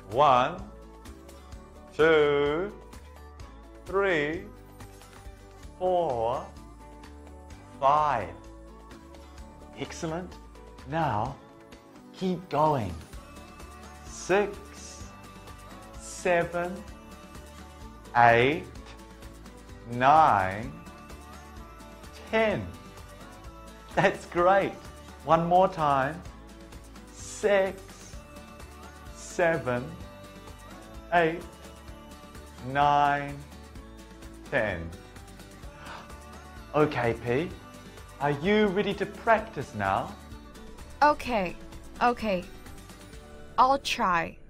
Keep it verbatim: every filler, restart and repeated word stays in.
One, two, three, four, five. Excellent. Now, keep going. Six, seven, eight, nine, ten. That's great. One more time. Six, seven, eight, nine, ten. Okay, P. Are you ready to practice now? Okay, okay. I'll try.